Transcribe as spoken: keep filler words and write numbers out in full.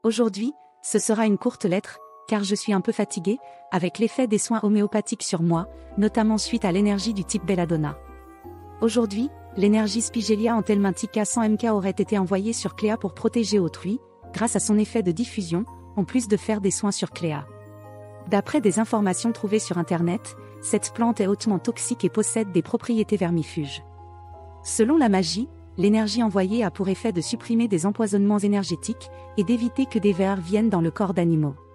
Aujourd'hui, ce sera une courte lettre, car je suis un peu fatiguée, avec l'effet des soins homéopathiques sur moi, notamment suite à l'énergie du type Belladonna. Aujourd'hui, l'énergie Spigelia Anthelmintica cent M K aurait été envoyée sur Cléa pour protéger autrui, grâce à son effet de diffusion, en plus de faire des soins sur Cléa. D'après des informations trouvées sur Internet, cette plante est hautement toxique et possède des propriétés vermifuges. Selon la magie, l'énergie envoyée a pour effet de supprimer des empoisonnements énergétiques et d'éviter que des vers viennent dans le corps d'animaux.